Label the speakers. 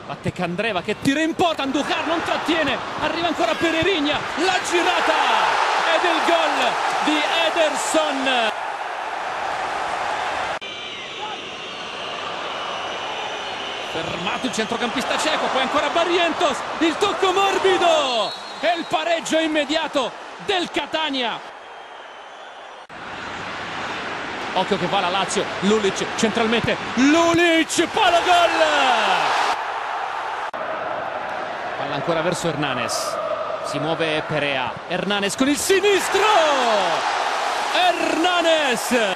Speaker 1: Batte Candreva che tira in porta, Andujar non trattiene, arriva ancora Pereira, la girata ed il gol di Ederson. Fermato il centrocampista ceco, poi ancora Barrientos, il tocco morbido e il pareggio immediato del Catania. Occhio che va la Lazio, Lulic centralmente, Lulic, palo gol! Palla ancora verso Hernanes, si muove Perea, Hernanes con il sinistro! Hernanes!